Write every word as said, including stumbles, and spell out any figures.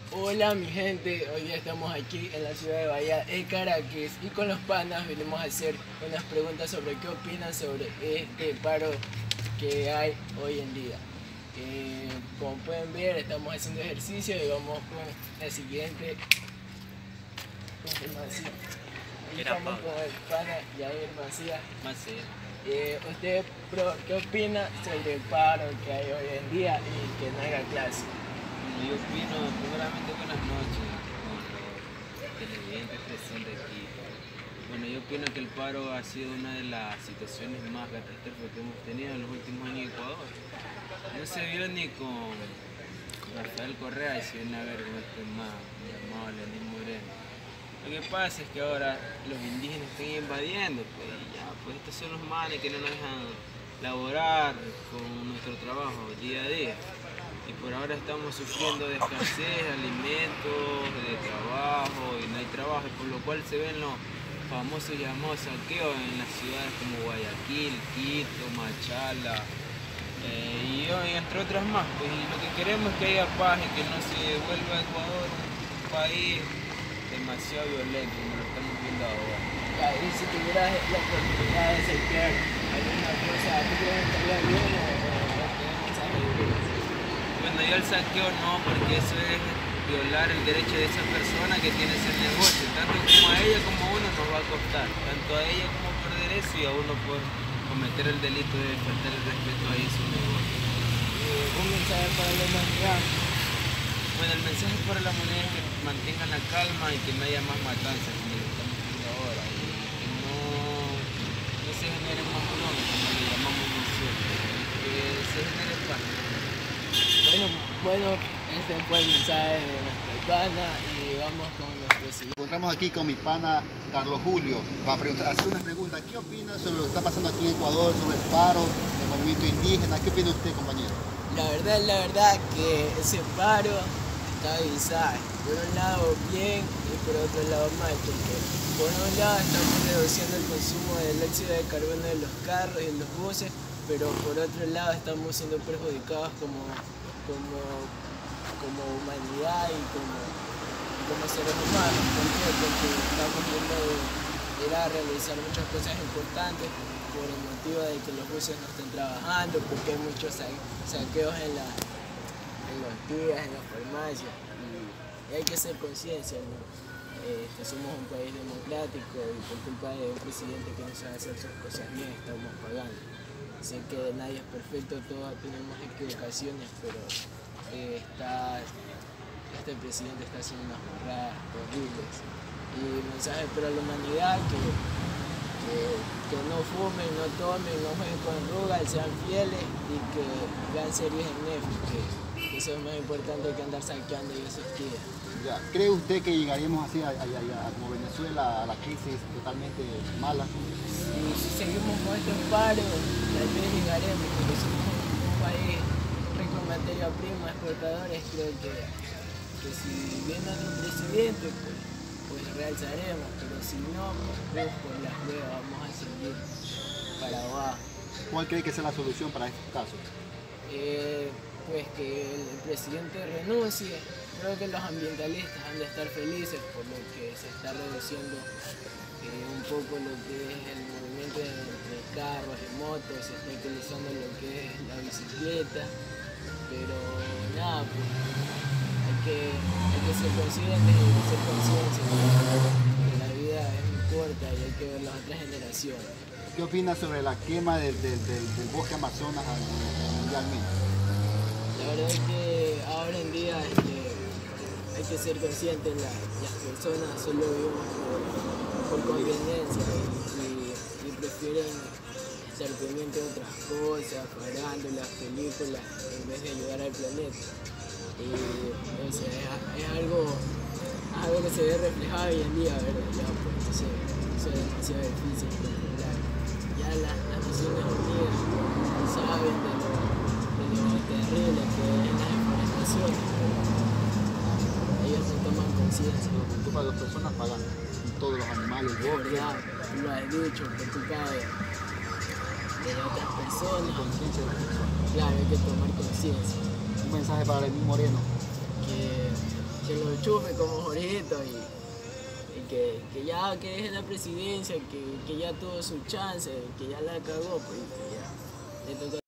Hola mi gente, hoy día estamos aquí en la ciudad de Bahía de Caracas y con los panas venimos a hacer unas preguntas sobre qué opinan sobre este paro que hay hoy en día. Eh, como pueden ver, estamos haciendo ejercicio y vamos con la siguiente confirmación. Y estamos con el pana Yair Macías. Macías. Eh, ¿Usted pro, qué opina sobre el paro que hay hoy en día y que no haya clase? Yo opino, primeramente, buenas noches con los televidentes presentes aquí. Bueno, yo opino que el paro ha sido una de las situaciones más catastróficas que hemos tenido en los últimos años en Ecuador. No se vio ni con Rafael Correa y se viene a ver con este más llamado Lenín Moreno. Lo que pasa es que ahora los indígenas están invadiendo, pues, y ya, pues estos son los males que no nos dejan laborar con nuestro trabajo día a día. Y por ahora estamos sufriendo de escasez de alimentos, de trabajo, y no hay trabajo, por lo cual se ven los famosos llamados saqueos en las ciudades como Guayaquil, Quito, Machala, eh, y, y entre otras más. Pues, y lo que queremos es que haya paz y que no se vuelva a Ecuador un país demasiado violento, como lo estamos viendo ahora. Ya, y si tuvieras la oportunidad de saquear alguna cosa, ¿tú crees que estaría bien o no tenemos esa idea? Bueno, yo el saqueo no, porque eso es violar el derecho de esa persona que tiene ese negocio. Tanto como a ella como a uno nos va a costar. Tanto a ella como por derecho y a uno por cometer el delito de faltar el respeto a su negocio. Eh, un mensaje para la humanidad. Bueno, el mensaje para la humanidad es que mantengan la calma y que no haya más matanzas como lo estamos viendo ahora. Y que no, no se genere más bronca, como le llamamos nosotros. Que se genere paz. Bueno, bueno, este fue el mensaje de nuestra pana y vamos con nuestro siguiente. Encontramos aquí con mi pana Carlos Julio para preguntar, hacer una pregunta. ¿Qué opina sobre lo que está pasando aquí en Ecuador, sobre el paro, el movimiento indígena? ¿Qué opina usted, compañero? La verdad, la verdad que ese paro está avisado. Por un lado bien y por otro lado mal, porque por un lado estamos reduciendo el consumo del óxido de carbono de los carros y los buses, pero por otro lado estamos siendo perjudicados como, como, como humanidad y como, como seres humanos. ¿Por qué? Porque estamos viendo de ir a realizar muchas cosas importantes por el motivo de que los buses no estén trabajando, porque hay muchos saqueos en, la, en los días, en las farmacias, y, y hay que hacer conciencia, ¿no? Este, somos un país democrático y por culpa de un presidente que no sabe hacer sus cosas bien estamos pagando. Sé que nadie es perfecto, todos tenemos equivocaciones, pero eh, está, este presidente está haciendo unas borradas horribles. Y mensaje para la humanidad que, que, que no fumen, no tomen, no jueguen con rugas, sean fieles y que vean series en Netflix, que eso es más importante que andar saqueando y esos días. Ya. ¿Cree usted que llegaríamos así a, a, a, a como Venezuela a la crisis totalmente mala? Si, si seguimos con estos paros, tal vez llegaremos, porque somos un, un país rico en materia prima, exportadores. Creo que, que si viene un presidente, pues, pues realzaremos, pero si no, pues por las huevas vamos a seguir para abajo. ¿Cuál cree que sea la solución para estos casos? Eh, pues que el presidente renuncie. Creo que los ambientalistas han de estar felices por lo que se está reduciendo eh, un poco lo que es el movimiento entre carros y motos, se está utilizando lo que es la bicicleta, pero nada, pues hay que, hay que ser conscientes y hay que ser conciencia que la vida es muy corta y hay que ver las otras generaciones. ¿Qué opina sobre la quema del, del, del, del bosque Amazonas mundialmente? La verdad es que ahora en día este, hay que ser conscientes, la, las personas solo vivimos por, por conveniencia y, y, y prefieren estar pendientes de otras cosas, farándulas, películas, en vez de ayudar al planeta. Y o sea, es, es, algo, es algo que se ve reflejado hoy en día, ¿verdad? Ya, pues, entonces, eso es demasiado difícil de controlar. Ya las, las Naciones Unidas saben de lo, de lo terrible que es la deforestación, pero ellos no toman conciencia. Por culpa de las personas pagan todos los animales, el bosque. Ya, lo has dicho, por culpa de, de otras personas. Conciencia de las personas. Claro, hay que tomar conciencia. Un mensaje para Lenín Moreno. Que, que lo chupe como Jorgito y, y que, que ya que deje la presidencia, que, que ya tuvo su chance, que ya la cagó, pues que ya le tocó.